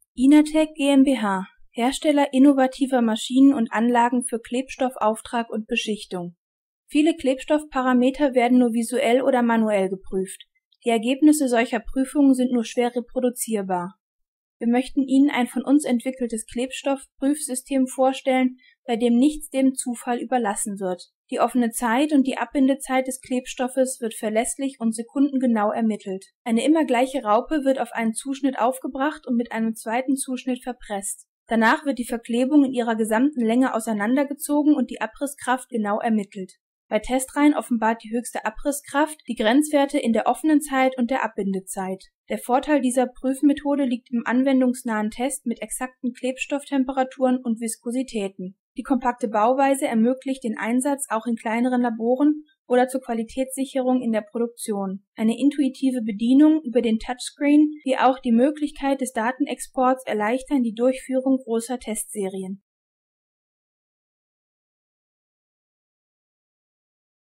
Inatec GmbH – Hersteller innovativer Maschinen und Anlagen für Klebstoffauftrag und Beschichtung. Viele Klebstoffparameter werden nur visuell oder manuell geprüft. Die Ergebnisse solcher Prüfungen sind nur schwer reproduzierbar. Wir möchten Ihnen ein von uns entwickeltes Klebstoffprüfsystem vorstellen, bei dem nichts dem Zufall überlassen wird. Die offene Zeit und die Abbindezeit des Klebstoffes wird verlässlich und sekundengenau ermittelt. Eine immer gleiche Raupe wird auf einen Zuschnitt aufgebracht und mit einem zweiten Zuschnitt verpresst. Danach wird die Verklebung in ihrer gesamten Länge auseinandergezogen und die Abrisskraft genau ermittelt. Bei Testreihen offenbart die höchste Abrisskraft die Grenzwerte in der offenen Zeit und der Abbindezeit. Der Vorteil dieser Prüfmethode liegt im anwendungsnahen Test mit exakten Klebstofftemperaturen und Viskositäten. Die kompakte Bauweise ermöglicht den Einsatz auch in kleineren Laboren oder zur Qualitätssicherung in der Produktion. Eine intuitive Bedienung über den Touchscreen wie auch die Möglichkeit des Datenexports erleichtern die Durchführung großer Testserien.